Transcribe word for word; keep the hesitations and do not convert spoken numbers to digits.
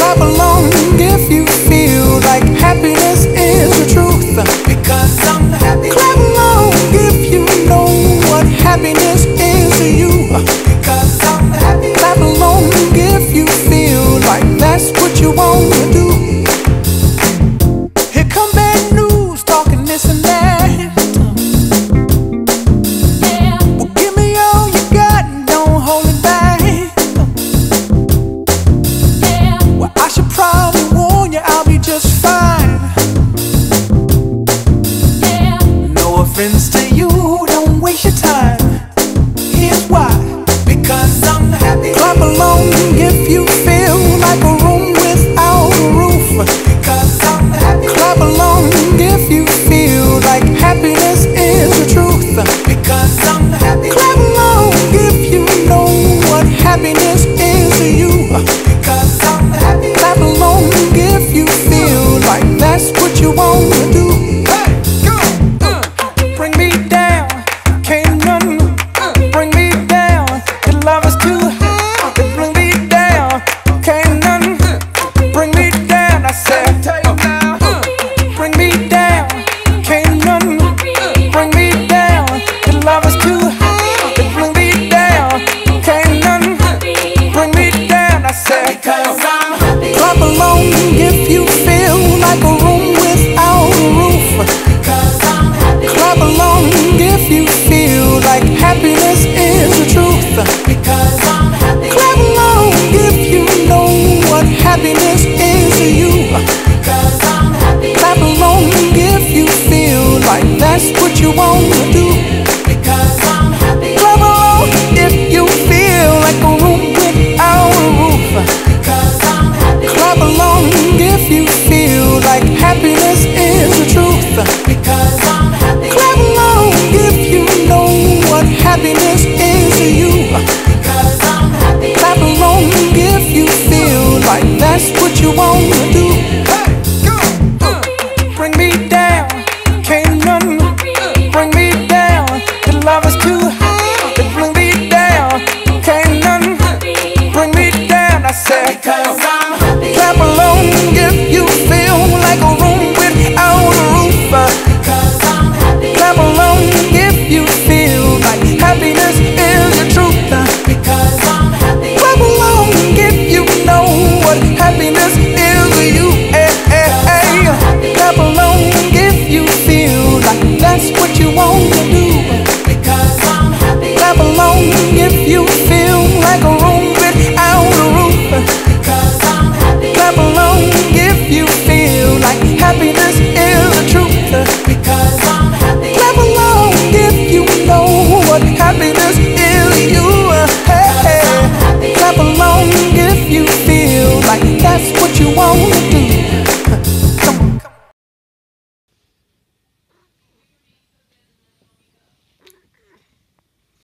Clap along if you feel like happiness is the truth. Because I'm happy. Clap along if you know what happiness is to you. Because I'm happy. Clap along if you feel like that's what you want to do. Here come bad news, talking this and that. Yeah. Well, give me all you got and don't hold it back. Yeah. Well, I should probably warn you, I'll be just fine. Yeah. No offense to you, don't waste your time. Here's why. Because I'm happy. Clap along if you feel like a room without a roof. Because I'm happy. Clap along if you feel like happiness is the truth. Because I'm happy. Clap along if you know what happiness is to you. Because I'm happy. Clap along if you feel like that's what you want to do. Hey, go! Uh, bring me down, can't none bring me down. Your love is too high, bring me down, can't none bring me down. I said, uh, bring me down, can't none bring me down. Your love is too high, bring me down, can't none bring me down. I said, because I'm happy. Clap along if you feel like a room without a roof. Because I'm happy. Clap along if you feel like happiness is the truth. Because I'm happy. Clap along if you know what happiness is to you. Because I'm happy. Clap along if you feel like that's what you want to do. Because I'm happy. Clap along if you feel like a room without a roof. Because I'm happy. Clap along if you feel like happiness is the truth. Because I'm happy. Clap along if you know what happiness is to you. Because I'm happy. Clap along if you feel like that's what you want to do. Hey, go! Uh, bring me down, can't none bring me down. Your love is too high, bring me down, can't none bring me down. I said, because I'm